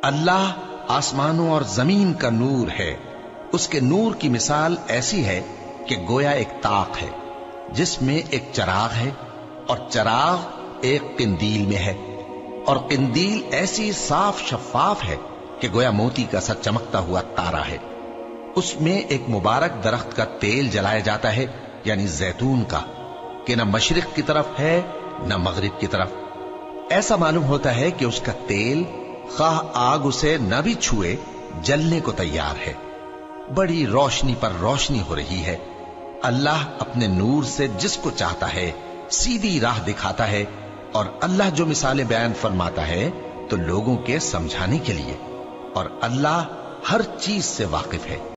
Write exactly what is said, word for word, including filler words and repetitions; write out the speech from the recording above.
अल्लाह आसमानों और जमीन का नूर है। उसके नूर की मिसाल ऐसी है कि गोया एक ताक है जिसमें एक चराग है और चराग एक किंदील में है, और किंदील ऐसी साफ शफाफ है कि गोया मोती का सा चमकता हुआ तारा है। उसमें एक मुबारक दरख्त का तेल जलाया जाता है, यानी जैतून का, कि न मशरिक की तरफ है न मगरिब की तरफ। ऐसा मालूम होता है कि उसका तेल खाह आग उसे न भी छुए जलने को तैयार है। बड़ी रोशनी पर रोशनी हो रही है। अल्लाह अपने नूर से जिसको चाहता है सीधी राह दिखाता है, और अल्लाह जो मिसालें बयान फरमाता है तो लोगों के समझाने के लिए, और अल्लाह हर चीज से वाकिफ है।